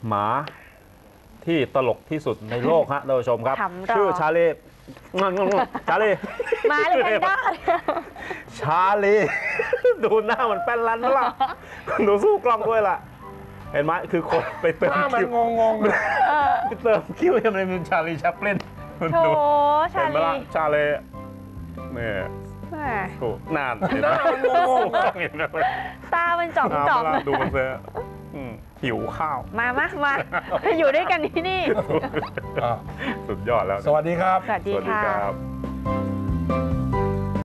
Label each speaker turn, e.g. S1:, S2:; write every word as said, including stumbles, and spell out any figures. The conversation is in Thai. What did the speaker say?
S1: หมาที่ตลกที่สุดในโลกฮะท่านผู้ชมครับชื่อชาลีชาลี
S2: หมาหรือแพนด้า
S1: ชาลีดูหน้ามันแป้นรันปะล่ะดูสู้กล้องด้วยล่ะเห็นไหมคือคนไปเติมคิวงงๆไปเติมคิวยังไงเป็นชาลีแชปลิน
S2: โถชาลี
S1: ชาลีเนี่ยถูกนานเห็นไหมเห็นไหม
S2: ตามันจ่องจ่อง
S1: ดูมันเสียหิวข้าว
S2: มามามาอยู่ด้วยกันที่นี่
S1: สุดยอดแล้ว
S3: สวัสดีครับ
S2: สวัสดีครับ